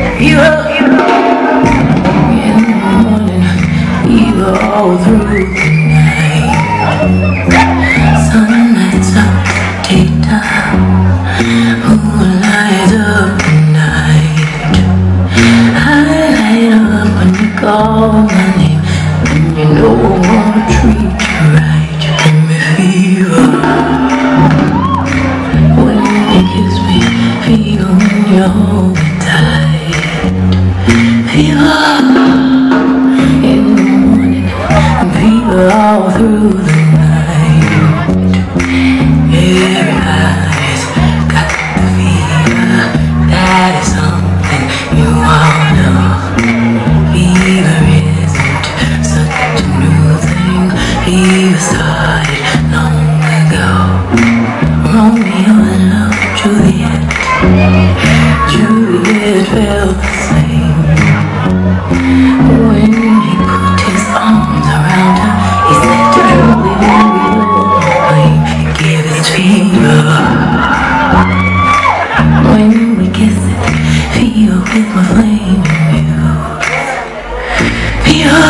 fever in the morning, fever all through the night. Sun lights up daytime, moon lights up the night. I light up when you call my name, and you know I wanna treat you right. You give me fever when you kiss me, fever when you hold me tight. Fever in the morning, and fever all through the night. Everybody's got the fever, that is something you all know. Fever isn't such a new thing, fever started long ago. Romeo loved Juliet, Juliet felt the same. When he put his arms around her, he said to Julie, when we will flame, give it fever. When we kiss it, fever with my flame and muse. Fever,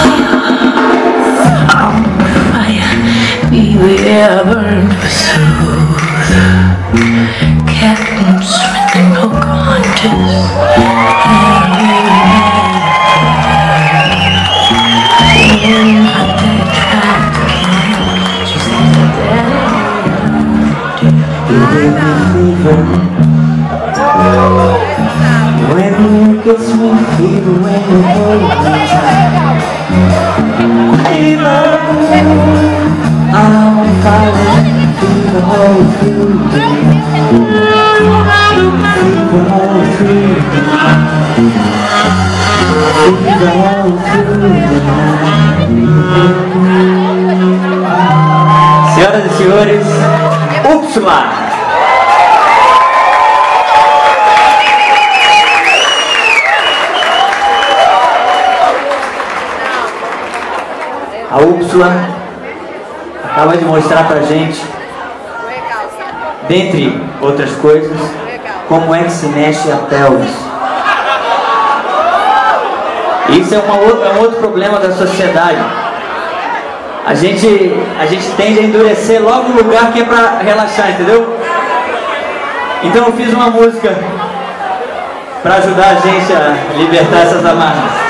on fire, fever, yeah, burned for soothe. Captain Smith and Pocahontas had a when her dad tried to kill him, she said, Daddy, you give me fever. When you kiss me, fever, when you hold me tight. Fever, I'm on fire, fever all through the night. Fever all through the night. Fever all through the night. Senhoras e senhores, Úpsula! A Úpsula acaba de mostrar pra gente, dentre outras coisas, como é que se mexe a pelvis. Isso é um outro problema da sociedade. A gente tende a endurecer logo o lugar que é pra relaxar, entendeu? Então eu fiz uma música pra ajudar a gente a libertar essas amarras.